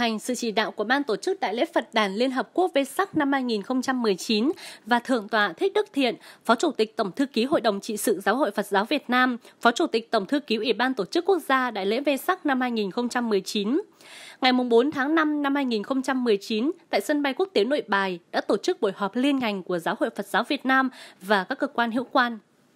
hành sự chỉ đạo của Ban tổ chức Đại lễ Phật đản Liên Hợp Quốc Vesak năm 2019 và Thượng tọa Thích Đức Thiện, Phó Chủ tịch Tổng thư ký Hội đồng trị sự Giáo hội Phật giáo Việt Nam, Phó Chủ tịch Tổng thư ký Ủy ban Tổ chức Quốc gia Đại lễ Vesak năm 2019. Ngày 4 tháng 5 năm 2019, tại sân bay quốc tế Nội Bài đã tổ chức buổi họp liên ngành của Giáo hội Phật giáo Việt Nam và các cơ quan hữu quan.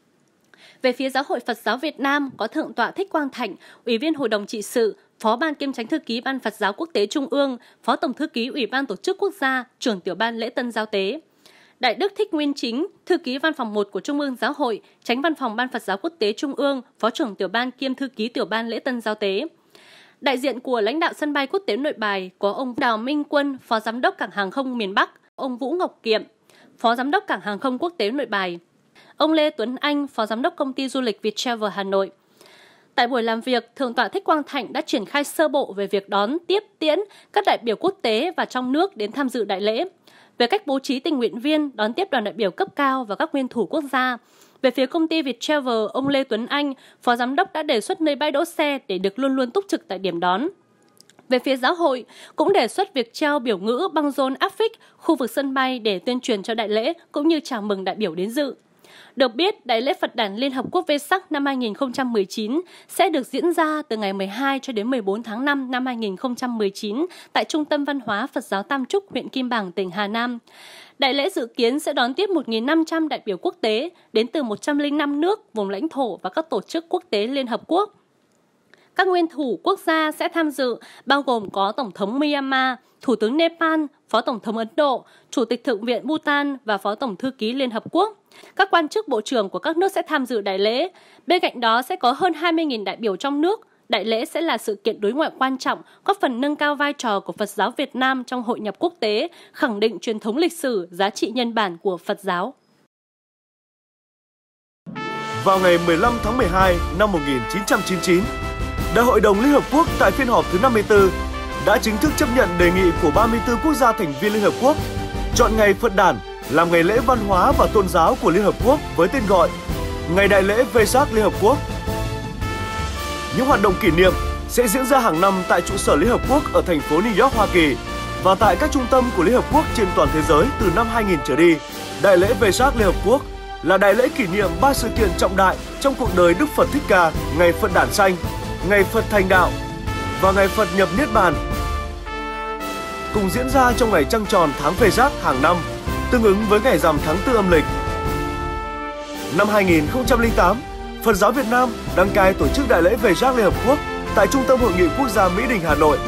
Về phía Giáo hội Phật giáo Việt Nam có Thượng tọa Thích Quang Thạnh, Ủy viên Hội đồng trị sự, Phó Ban kiêm Chánh thư ký Ban Phật giáo Quốc tế Trung ương, Phó Tổng thư ký Ủy ban Tổ chức Quốc gia, Trưởng tiểu ban lễ tân giao tế. Đại đức Thích Nguyên Chính, Thư ký Văn phòng 1 của Trung ương Giáo hội, Chánh Văn phòng Ban Phật giáo Quốc tế Trung ương, Phó Trưởng tiểu ban kiêm Thư ký tiểu ban lễ tân giao tế. Đại diện của lãnh đạo sân bay quốc tế Nội Bài có ông Đào Minh Quân, Phó Giám đốc Cảng hàng không miền Bắc, ông Vũ Ngọc Kiệm, Phó Giám đốc Cảng hàng không quốc tế Nội Bài, ông Lê Tuấn Anh, Phó Giám đốc Công ty Du lịch Viettravel Hà Nội. Tại buổi làm việc, Thượng tọa Thích Quang Thạnh đã triển khai sơ bộ về việc đón, tiếp, tiễn các đại biểu quốc tế và trong nước đến tham dự đại lễ, về cách bố trí tình nguyện viên đón tiếp đoàn đại biểu cấp cao và các nguyên thủ quốc gia. Về phía công ty Viettravel, ông Lê Tuấn Anh, Phó Giám đốc đã đề xuất nơi bãi đỗ xe để được luôn luôn túc trực tại điểm đón. Về phía giáo hội, cũng đề xuất việc treo biểu ngữ băng rôn áp phích khu vực sân bay để tuyên truyền cho đại lễ cũng như chào mừng đại biểu đến dự. Được biết, Đại lễ Phật đản Liên Hợp Quốc Vesak năm 2019 sẽ được diễn ra từ ngày 12 cho đến 14 tháng 5 năm 2019 tại Trung tâm Văn hóa Phật giáo Tam Trúc, huyện Kim Bảng, tỉnh Hà Nam. Đại lễ dự kiến sẽ đón tiếp 1.500 đại biểu quốc tế đến từ 105 nước, vùng lãnh thổ và các tổ chức quốc tế Liên Hợp Quốc. Các nguyên thủ quốc gia sẽ tham dự bao gồm có Tổng thống Myanmar, Thủ tướng Nepal, Phó Tổng thống Ấn Độ, Chủ tịch Thượng viện Bhutan và Phó Tổng thư ký Liên Hợp Quốc. Các quan chức bộ trưởng của các nước sẽ tham dự đại lễ. Bên cạnh đó sẽ có hơn 20.000 đại biểu trong nước. Đại lễ sẽ là sự kiện đối ngoại quan trọng, góp phần nâng cao vai trò của Phật giáo Việt Nam trong hội nhập quốc tế, khẳng định truyền thống lịch sử, giá trị nhân bản của Phật giáo. Vào ngày 15 tháng 12 năm 1999, Đại hội đồng Liên Hợp Quốc tại phiên họp thứ 54 đã chính thức chấp nhận đề nghị của 34 quốc gia thành viên Liên Hợp Quốc chọn ngày Phật đản làm ngày lễ văn hóa và tôn giáo của Liên Hợp Quốc với tên gọi Ngày Đại lễ Vesak Liên Hợp Quốc. Những hoạt động kỷ niệm sẽ diễn ra hàng năm tại trụ sở Liên Hợp Quốc ở thành phố New York, Hoa Kỳ và tại các trung tâm của Liên Hợp Quốc trên toàn thế giới từ năm 2000 trở đi. Đại lễ Vesak Liên Hợp Quốc là đại lễ kỷ niệm 3 sự kiện trọng đại trong cuộc đời Đức Phật Thích Ca: Ngày Phật đản Sanh, Ngày Phật Thành Đạo và Ngày Phật Nhập Niết Bàn, cùng diễn ra trong ngày trăng tròn tháng Vesak hàng năm, tương ứng với ngày rằm tháng 4 âm lịch. Năm 2008, Phật giáo Việt Nam đăng cai tổ chức Đại lễ Vesak Liên Hợp Quốc tại Trung tâm Hội nghị Quốc gia Mỹ Đình, Hà Nội.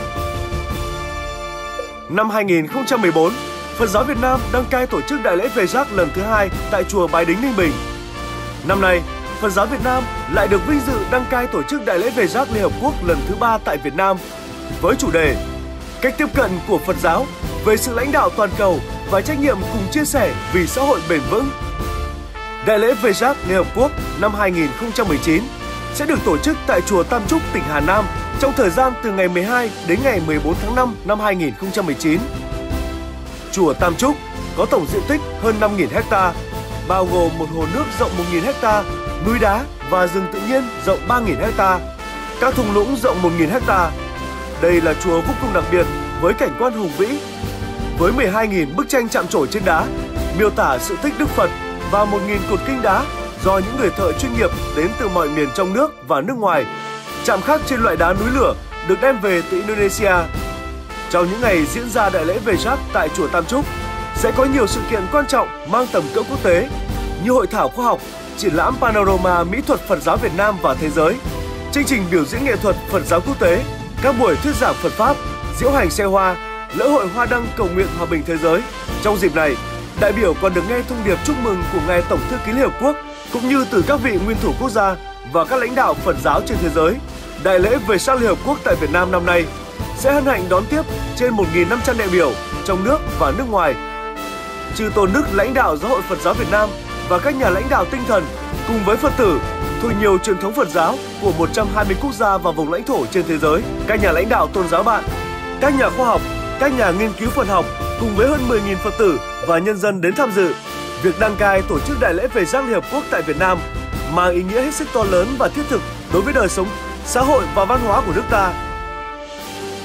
Năm 2014, Phật giáo Việt Nam đăng cai tổ chức Đại lễ Vesak lần thứ 2 tại chùa Bái Đính, Ninh Bình. Năm nay, Phật giáo Việt Nam lại được vinh dự đăng cai tổ chức Đại lễ Vesak Liên Hợp Quốc lần thứ 3 tại Việt Nam với chủ đề Cách tiếp cận của Phật giáo về sự lãnh đạo toàn cầu và trách nhiệm cùng chia sẻ vì xã hội bền vững. Đại lễ Vesak Liên Hợp Quốc năm 2019 sẽ được tổ chức tại chùa Tam Trúc, tỉnh Hà Nam trong thời gian từ ngày 12 đến ngày 14 tháng 5 năm 2019. Chùa Tam Trúc có tổng diện tích hơn 5.000 ha, bao gồm một hồ nước rộng 1.000 ha, núi đá và rừng tự nhiên rộng 3.000 ha, các thung lũng rộng 1.000 ha. Đây là chùa vô cùng đặc biệt với cảnh quan hùng vĩ, với 12.000 bức tranh chạm trổ trên đá miêu tả sự tích Đức Phật và 1.000 cột kinh đá do những người thợ chuyên nghiệp đến từ mọi miền trong nước và nước ngoài chạm khắc trên loại đá núi lửa được đem về từ Indonesia. Trong những ngày diễn ra Đại lễ Vesak tại chùa Tam Trúc sẽ có nhiều sự kiện quan trọng mang tầm cỡ quốc tế như hội thảo khoa học, triển lãm panorama mỹ thuật Phật giáo Việt Nam và thế giới, chương trình biểu diễn nghệ thuật Phật giáo quốc tế, các buổi thuyết giảng Phật pháp, diễu hành xe hoa, lễ hội hoa đăng cầu nguyện hòa bình thế giới. Trong dịp này, đại biểu còn được nghe thông điệp chúc mừng của ngài Tổng thư ký Liên Hợp Quốc cũng như từ các vị nguyên thủ quốc gia và các lãnh đạo Phật giáo trên thế giới. Đại lễ Vesak Liên Hợp Quốc tại Việt Nam năm nay sẽ hân hạnh đón tiếp trên 1.500 đại biểu trong nước và nước ngoài. Chư Tôn Đức lãnh đạo Giáo hội Phật giáo Việt Nam và các nhà lãnh đạo tinh thần cùng với Phật tử thuộc nhiều truyền thống Phật giáo của 120 quốc gia và vùng lãnh thổ trên thế giới, các nhà lãnh đạo tôn giáo bạn, các nhà khoa học, các nhà nghiên cứu Phật học cùng với hơn 10.000 Phật tử và nhân dân đến tham dự. Việc đăng cai tổ chức Đại lễ Vesak Liên Hợp Quốc tại Việt Nam mang ý nghĩa hết sức to lớn và thiết thực đối với đời sống, xã hội và văn hóa của nước ta.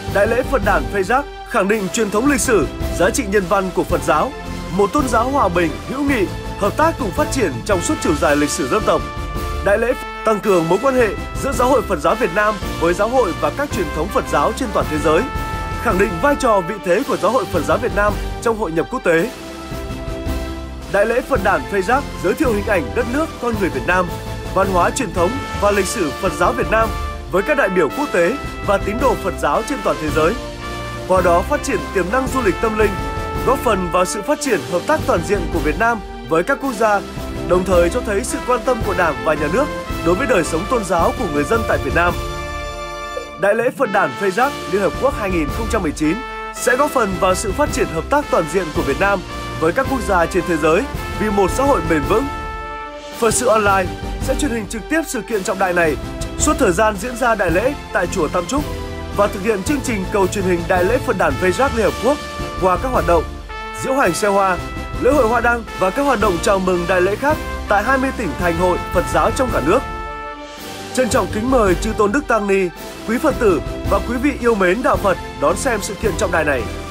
Đại lễ Phật đản Phê Giác khẳng định truyền thống lịch sử, giá trị nhân văn của Phật giáo, một tôn giáo hòa bình, hữu nghị, hợp tác cùng phát triển trong suốt chiều dài lịch sử dân tộc. Đại lễ tăng cường mối quan hệ giữa Giáo hội Phật giáo Việt Nam với giáo hội và các truyền thống Phật giáo trên toàn thế giới, khẳng định vai trò vị thế của Giáo hội Phật giáo Việt Nam trong hội nhập quốc tế. Đại lễ Phật đản Phê Giác giới thiệu hình ảnh đất nước, con người Việt Nam, văn hóa truyền thống và lịch sử Phật giáo Việt Nam với các đại biểu quốc tế và tín đồ Phật giáo trên toàn thế giới. Qua đó phát triển tiềm năng du lịch tâm linh, góp phần vào sự phát triển hợp tác toàn diện của Việt Nam với các quốc gia, đồng thời cho thấy sự quan tâm của Đảng và Nhà nước đối với đời sống tôn giáo của người dân tại Việt Nam. Đại lễ Phật đản Phê Giác Liên Hợp Quốc 2019 sẽ góp phần vào sự phát triển hợp tác toàn diện của Việt Nam với các quốc gia trên thế giới vì một xã hội bền vững. Phật sự Online sẽ truyền hình trực tiếp sự kiện trọng đại này suốt thời gian diễn ra đại lễ tại chùa Tam Trúc và thực hiện chương trình cầu truyền hình Đại lễ Phật đản Phê Giác Liên Hợp Quốc qua các hoạt động diễu hành xe hoa, lễ hội hoa đăng và các hoạt động chào mừng đại lễ khác tại 20 tỉnh thành hội Phật giáo trong cả nước. Trân trọng kính mời Chư Tôn Đức Tăng Ni, quý Phật tử và quý vị yêu mến đạo Phật đón xem sự kiện trọng đại này.